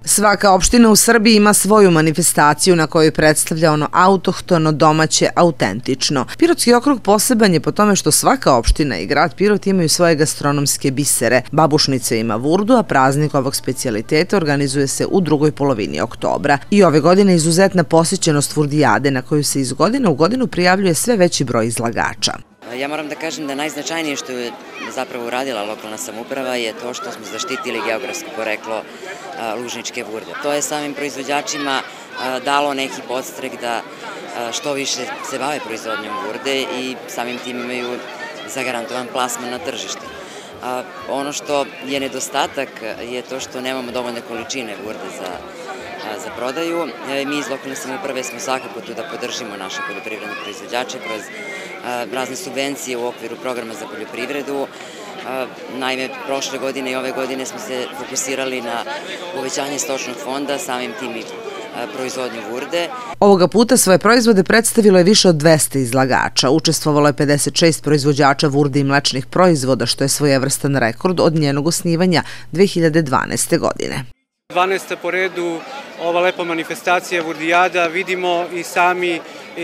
Svaka opština u Srbiji ima svoju manifestaciju na kojoj predstavlja ono autohtono, domaće, autentično. Pirotski okrug poseban je po tome što svaka opština i grad Pirot imaju svoje gastronomske bisere. Babušnica ima vurdu, a praznik ovog specijaliteta organizuje se u drugoj polovini oktobra. I ove godine izuzetna posjećenost Vurdijade na koju se iz godine u godinu prijavljuje sve veći broj izlagača. Ja moram da kažem da najznačajnije što je zapravo uradila lokalna samouprava je to što smo zaštitili geografsko poreklo lužničke vurde. To je samim proizvođačima dalo neki podstrek da što više se bave proizvodnjom vurde i samim tim imaju zagarantovan plasman na tržište. Ono što je nedostatak je to što nemamo dovoljne količine vurde za prodaju. Mi iz lokalne samouprave smo svakako tu da podržimo naše poljoprivredne proizvođače kroz razne subvencije u okviru programa za poljoprivredu. Naime, prošle godine i ove godine smo se fokusirali na uvećanje stočnog fonda, samim tim i proizvodnju vurde. Ovoga puta svoje proizvode predstavilo je više od 200 izlagača. Učestvovalo je 56 proizvođača vurde i mlečnih proizvoda, što je svojevrstan rekord od njenog osnivanja 2012. godine. 12. po redu ova lepa manifestacija Vurdijada, vidimo i sami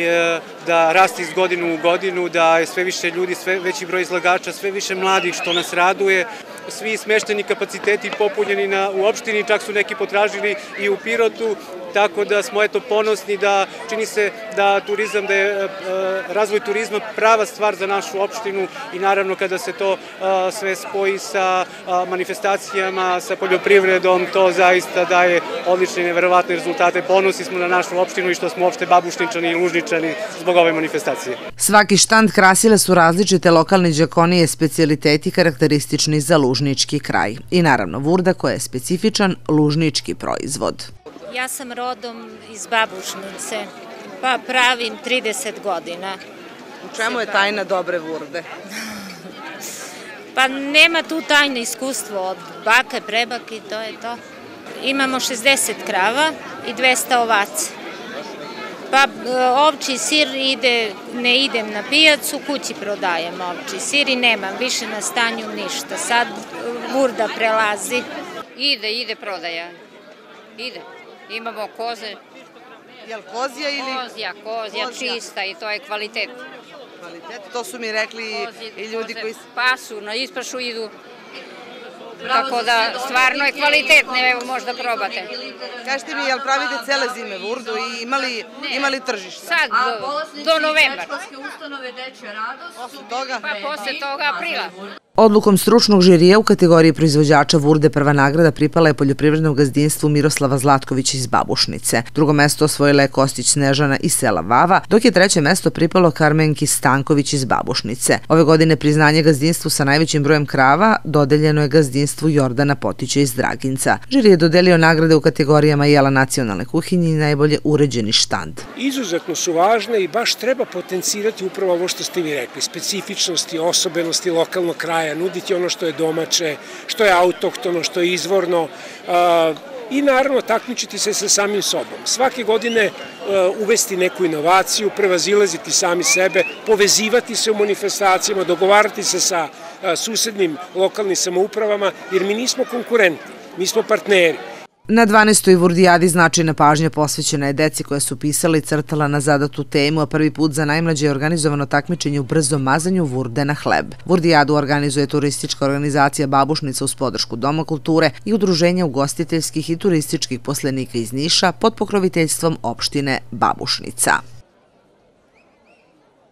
da raste iz godinu u godinu, da je sve više ljudi, sve veći broj izlagača, sve više mladih, što nas raduje. Svi smešteni kapaciteti popunjeni u opštini, čak su neki potražili i u Pirotu, tako da smo ponosni da čini se da turizam, da je razvoj turizma prava stvar za našu opštinu i naravno kada se to sve spoji sa manifestacijama, sa poljoprivredom, to zaista daje odlične i neverovatne rezultate. Ponosni smo na našu opštinu i što smo uopšte babušničani i lužničani zbog ove manifestacije. Svaki štand krasile su različite lokalne đakonije, specijaliteti karakteristični za lužnički kraj. I naravno vurda koja je specifičan lužnički proizvod. Ja sam rodom iz Babušnice, pa pravim 30 godina. U čemu je tajna dobre vurde? Pa nema tu tajno iskustvo od bake, prebake i to je to. Imamo 60 krava i 200 ovaca. Pa ovčji sir ne idem na pijacu, kući prodajem ovčji sir i nemam više na stanju ništa. Sad vurda prelazi. Ide prodaja. Ide. Imamo koze. Je li kozija ili? Kozija, čista i to je kvalitet. Kvalitet, to su mi rekli i ljudi koji... Pasu, na ispašu idu. Tako da stvarno je kvalitetno, evo možda probate. Kažete mi, je li pravite cele zime vurdu i imali tržište? Sad, do novembra. Posle toga? Pa posle toga aprila. Odlukom stručnog žirija u kategoriji proizvođača vurde prva nagrada pripala je poljoprivrednom gazdinstvu Miroslava Zlatkovića iz Babušnice. Drugo mesto osvojila je Kostić Snežana iz sela Vava, dok je treće mesto pripalo Karmenki Stanković iz Babušnice. Ove godine priznanje gazdinstvu sa najvećim brojem krava dodeljeno je gazdinstvu Jordana Potića iz Draginca. Žiri je dodelio nagrade u kategorijama jela nacionalne kuhinje i najbolje uređeni štand. Izuzetno su važne i baš treba potencirati upravo ovo što ste vi rekli, specifičnosti, osobenosti lokalnog kraja, nuditi ono što je domaće, što je autohtono, što je izvorno i naravno takmičiti se sa samim sobom. Svake godine uvesti neku inovaciju, prevazilaziti sami sebe, povezivati se u manifestacijama, dogovarati se sa susednim lokalnim samoupravama, jer mi nismo konkurenti, mi smo partneri. Na 12. Vurdijadi značajna pažnja posvećena je deci koja su pisala i crtala na zadatu temu, a prvi put za najmlađe je organizovano takmičenje u brzom mazanju vurde na hleb. Vurdijadu organizuje turistička organizacija Babušnica uz podršku Doma kulture i udruženja ugostiteljskih i turističkih poslenika iz Niša pod pokroviteljstvom opštine Babušnica.